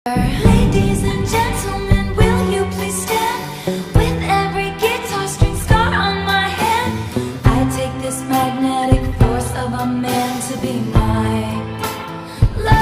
Ladies and gentlemen, will you please stand? With every guitar string scar on my hand, I take this magnetic force of a man to be mine.